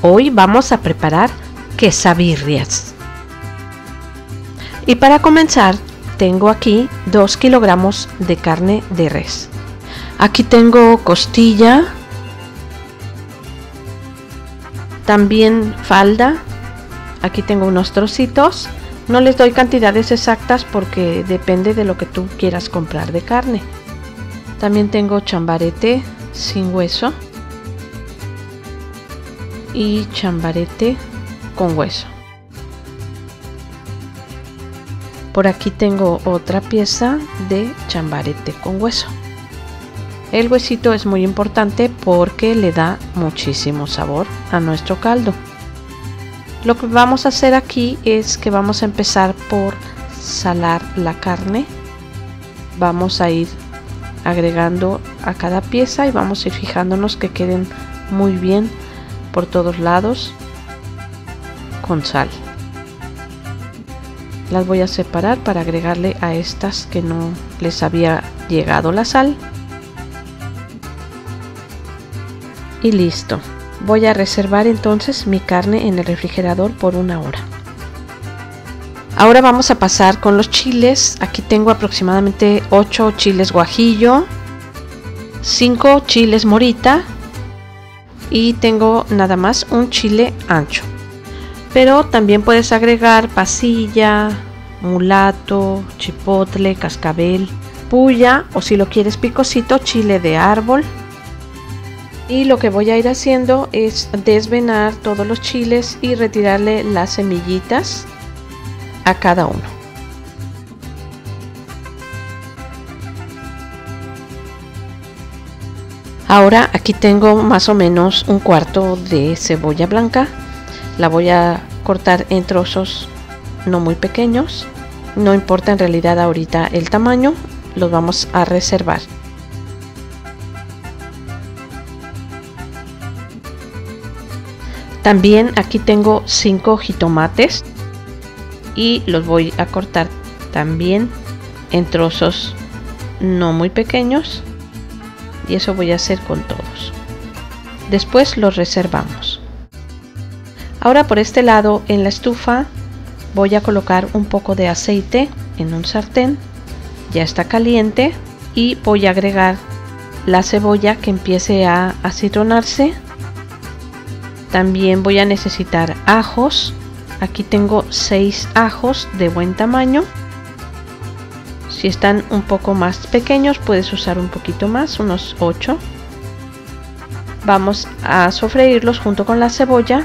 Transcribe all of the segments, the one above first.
Hoy vamos a preparar quesabirrias. Y para comenzar, tengo aquí 2 kilogramos de carne de res. Aquí tengo costilla, también falda. Aquí tengo unos trocitos. No les doy cantidades exactas porque depende de lo que tú quieras comprar de carne. También tengo chambarete sin hueso y chambarete con hueso. Por aquí tengo otra pieza de chambarete con hueso. El huesito es muy importante porque le da muchísimo sabor a nuestro caldo. Lo que vamos a hacer aquí es que vamos a empezar por salar la carne. Vamos a ir agregando a cada pieza y vamos a ir fijándonos que queden muy bien por todos lados con sal. Las voy a separar para agregarle a estas que no les había llegado la sal. Y listo. Voy a reservar entonces mi carne en el refrigerador por 1 hora. Ahora vamos a pasar con los chiles. Aquí tengo aproximadamente 8 chiles guajillo, 5 chiles morita y tengo nada más un chile ancho. Pero también puedes agregar pasilla, mulato, chipotle, cascabel, puya o si lo quieres picosito, chile de árbol. Y lo que voy a ir haciendo es desvenar todos los chiles y retirarle las semillitas a cada uno. Ahora aquí tengo más o menos 1/4 de cebolla blanca. La voy a cortar en trozos no muy pequeños. No importa en realidad ahorita el tamaño, los vamos a reservar. También aquí tengo 5 jitomates y los voy a cortar también en trozos no muy pequeños, y eso voy a hacer con todos. Después los reservamos. Ahora por este lado en la estufa voy a colocar un poco de aceite en un sartén. Ya está caliente y voy a agregar la cebolla que empiece a acitronarse. También voy a necesitar ajos. Aquí tengo 6 ajos de buen tamaño. Si están un poco más pequeños puedes usar un poquito más, unos 8. Vamos a sofreírlos junto con la cebolla.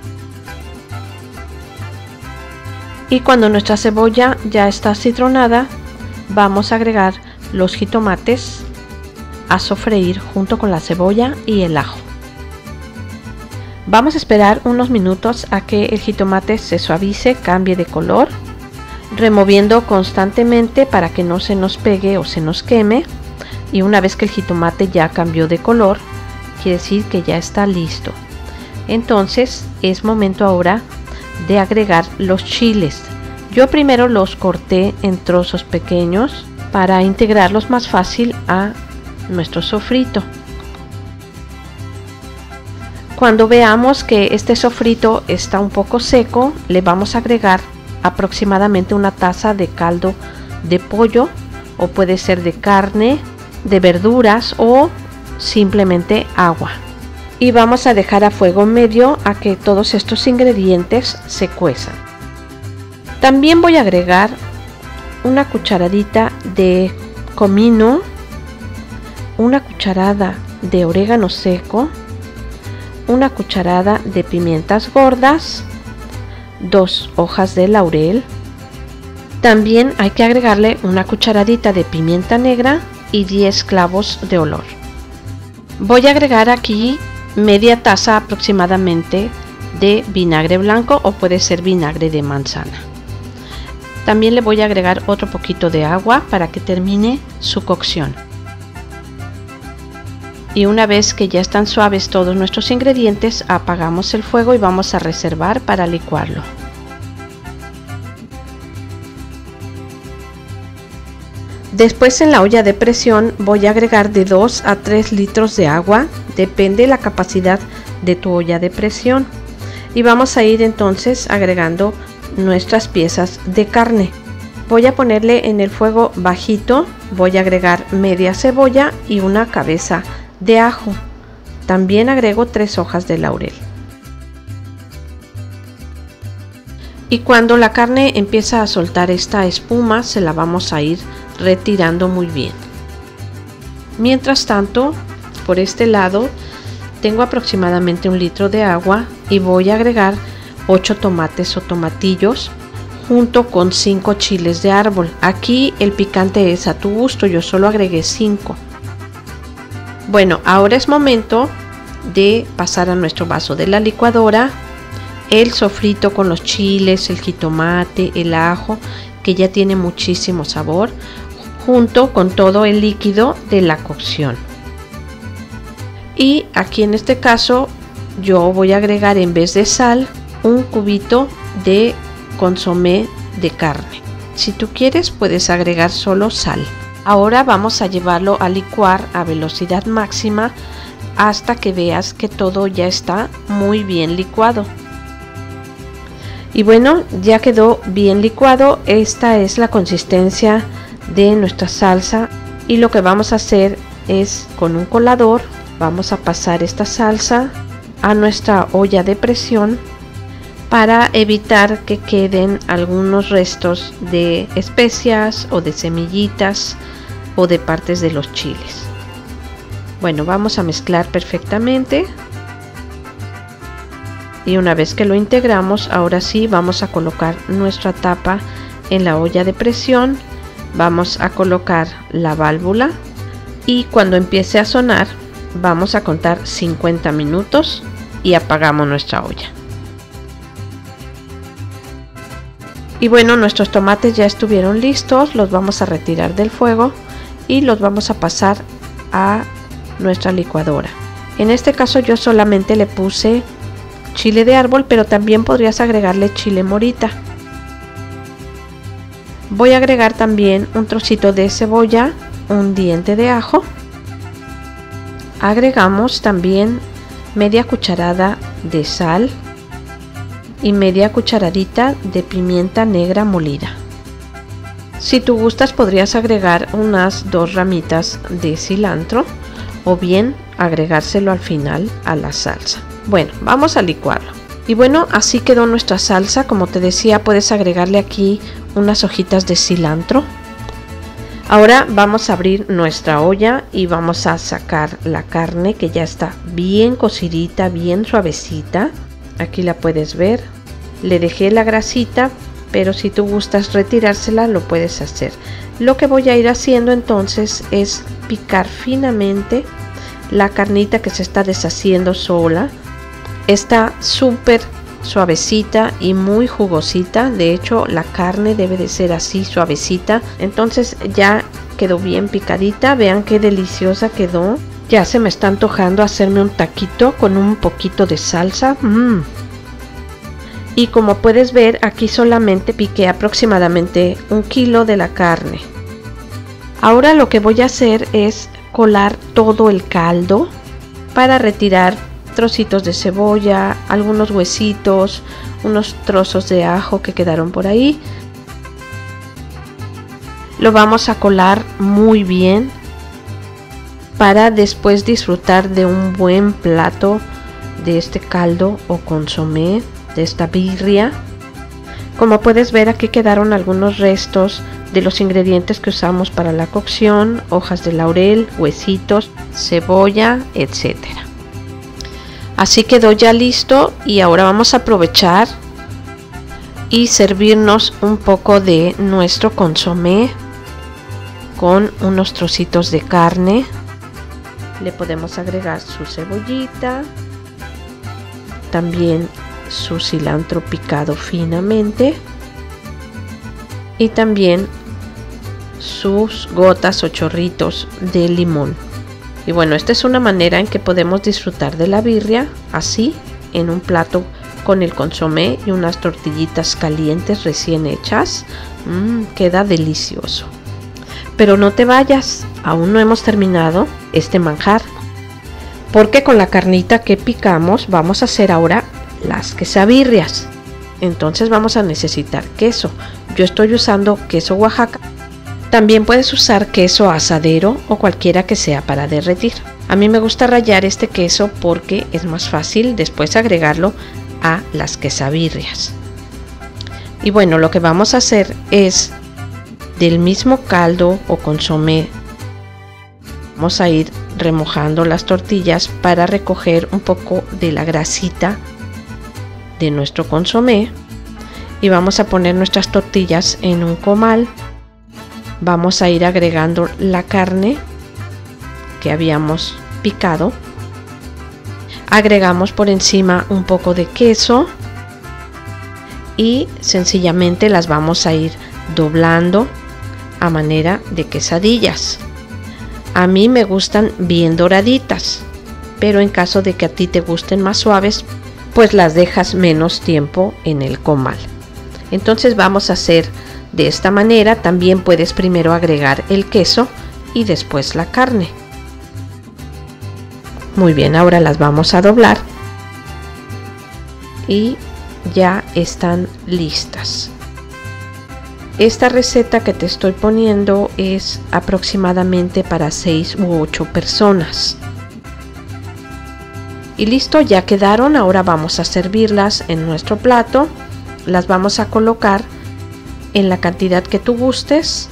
Y cuando nuestra cebolla ya está acitronada, vamos a agregar los jitomates a sofreír junto con la cebolla y el ajo. Vamos a esperar unos minutos a que el jitomate se suavice, cambie de color, removiendo constantemente para que no se nos pegue o se nos queme. Y una vez que el jitomate ya cambió de color, quiere decir que ya está listo. Entonces es momento ahora de agregar los chiles. Yo primero los corté en trozos pequeños para integrarlos más fácil a nuestro sofrito. Cuando veamos que este sofrito está un poco seco, le vamos a agregar aproximadamente 1 taza de caldo de pollo, o puede ser de carne, de verduras o simplemente agua. Y vamos a dejar a fuego medio a que todos estos ingredientes se cuezan. También voy a agregar una cucharadita de comino, una cucharada de orégano seco, una cucharada de pimientas gordas, 2 hojas de laurel. También hay que agregarle una cucharadita de pimienta negra y 10 clavos de olor. Voy a agregar aquí media taza aproximadamente de vinagre blanco, o puede ser vinagre de manzana. También le voy a agregar otro poquito de agua para que termine su cocción. Y una vez que ya están suaves todos nuestros ingredientes, apagamos el fuego y vamos a reservar para licuarlo. Después en la olla de presión voy a agregar de 2 a 3 litros de agua, depende de la capacidad de tu olla de presión. Y vamos a ir entonces agregando nuestras piezas de carne. Voy a ponerle en el fuego bajito, voy a agregar media cebolla y una cabeza de ajo. También agrego 3 hojas de laurel. Y cuando la carne empieza a soltar esta espuma, se la vamos a ir retirando muy bien. Mientras tanto, por este lado, tengo aproximadamente 1 litro de agua y voy a agregar 8 tomates o tomatillos junto con 5 chiles de árbol. Aquí el picante es a tu gusto, yo solo agregué 5. Bueno, ahora es momento de pasar a nuestro vaso de la licuadora el sofrito con los chiles, el jitomate, el ajo, que ya tiene muchísimo sabor, junto con todo el líquido de la cocción. Y aquí en este caso yo voy a agregar, en vez de sal, un cubito de consomé de carne. Si tú quieres puedes agregar solo sal. Ahora vamos a llevarlo a licuar a velocidad máxima hasta que veas que todo ya está muy bien licuado. Y bueno, ya quedó bien licuado. Esta es la consistencia de nuestra salsa, y lo que vamos a hacer es, con un colador vamos a pasar esta salsa a nuestra olla de presión para evitar que queden algunos restos de especias o de semillitas o de partes de los chiles. Bueno, vamos a mezclar perfectamente. Y una vez que lo integramos, ahora sí vamos a colocar nuestra tapa en la olla de presión. Vamos a colocar la válvula y cuando empiece a sonar vamos a contar 50 minutos y apagamos nuestra olla. Y bueno, nuestros tomates ya estuvieron listos, los vamos a retirar del fuego y los vamos a pasar a nuestra licuadora. En este caso yo solamente le puse chile de árbol, pero también podrías agregarle chile morita. Voy a agregar también un trocito de cebolla, un diente de ajo. Agregamos también media cucharada de sal y media cucharadita de pimienta negra molida. Si tú gustas podrías agregar unas 2 ramitas de cilantro o bien agregárselo al final a la salsa. Bueno, vamos a licuarlo. Y bueno, así quedó nuestra salsa. Como te decía, puedes agregarle aquí unas hojitas de cilantro. Ahora vamos a abrir nuestra olla y vamos a sacar la carne, que ya está bien cocidita, bien suavecita. Aquí la puedes ver. Le dejé la grasita, pero si tú gustas retirársela lo puedes hacer. Lo que voy a ir haciendo entonces es picar finamente la carnita que se está deshaciendo sola. Está súper suavecita y muy jugosita. De hecho, la carne debe de ser así, suavecita. Entonces ya quedó bien picadita. Vean qué deliciosa quedó. Ya se me está antojando hacerme un taquito con un poquito de salsa. Y como puedes ver, aquí solamente piqué aproximadamente 1 kilo de la carne. Ahora lo que voy a hacer es colar todo el caldo para retirar trocitos de cebolla, algunos huesitos, unos trozos de ajo que quedaron por ahí. Lo vamos a colar muy bien para después disfrutar de un buen plato de este caldo o consomé, de esta birria. Como puedes ver, aquí quedaron algunos restos de los ingredientes que usamos para la cocción: hojas de laurel, huesitos, cebolla, etcétera. Así quedó ya listo, y ahora vamos a aprovechar y servirnos un poco de nuestro consomé con unos trocitos de carne. Le podemos agregar su cebollita, también su cilantro picado finamente y también sus gotas o chorritos de limón. Y bueno, esta es una manera en que podemos disfrutar de la birria así, en un plato con el consomé y unas tortillitas calientes recién hechas. Queda delicioso. Pero no te vayas, aún no hemos terminado este manjar, porque con la carnita que picamos vamos a hacer ahora las quesabirrias. Entonces vamos a necesitar queso. Yo estoy usando queso Oaxaca. También puedes usar queso asadero o cualquiera que sea para derretir. A mí me gusta rallar este queso porque es más fácil después agregarlo a las quesabirrias. Y bueno, lo que vamos a hacer es del mismo caldo o consomé. Vamos a ir remojando las tortillas para recoger un poco de la grasita de nuestro consomé. Y vamos a poner nuestras tortillas en un comal. Vamos a ir agregando la carne que habíamos picado. Agregamos por encima un poco de queso y sencillamente las vamos a ir doblando a manera de quesadillas. A mí me gustan bien doraditas, pero en caso de que a ti te gusten más suaves, pues las dejas menos tiempo en el comal. Entonces vamos a hacer de esta manera. También puedes primero agregar el queso y después la carne. Muy bien, ahora las vamos a doblar y ya están listas. Esta receta que te estoy poniendo es aproximadamente para 6 u 8 personas. Y listo, ya quedaron. Ahora vamos a servirlas en nuestro plato. Las vamos a colocar en la cantidad que tú gustes.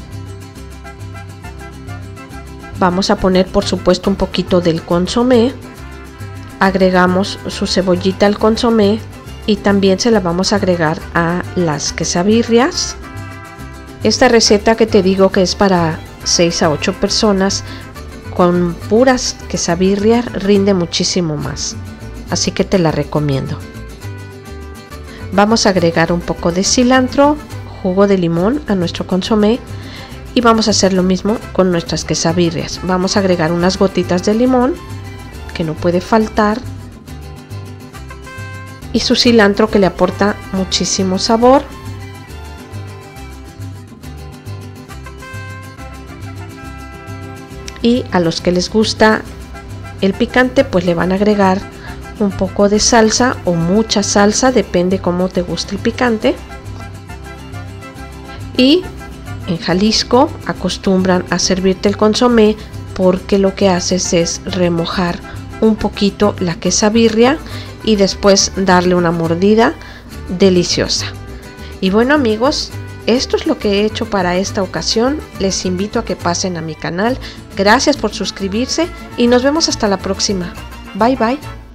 Vamos a poner por supuesto un poquito del consomé. Agregamos su cebollita al consomé y también se la vamos a agregar a las quesabirrias. Esta receta que te digo que es para 6 a 8 personas, con puras quesabirrias rinde muchísimo más, así que te la recomiendo. Vamos a agregar un poco de cilantro, jugo de limón a nuestro consomé y vamos a hacer lo mismo con nuestras quesabirrias. Vamos a agregar unas gotitas de limón, que no puede faltar, y su cilantro, que le aporta muchísimo sabor. Y a los que les gusta el picante, pues le van a agregar un poco de salsa o mucha salsa, depende cómo te guste el picante. Y en Jalisco acostumbran a servirte el consomé porque lo que haces es remojar un poquito la quesabirria y después darle una mordida deliciosa. Y bueno amigos, esto es lo que he hecho para esta ocasión. Les invito a que pasen a mi canal. Gracias por suscribirse y nos vemos hasta la próxima. Bye bye.